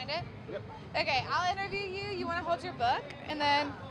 it? Yep. Okay, I'll interview you. You want to hold your book? And then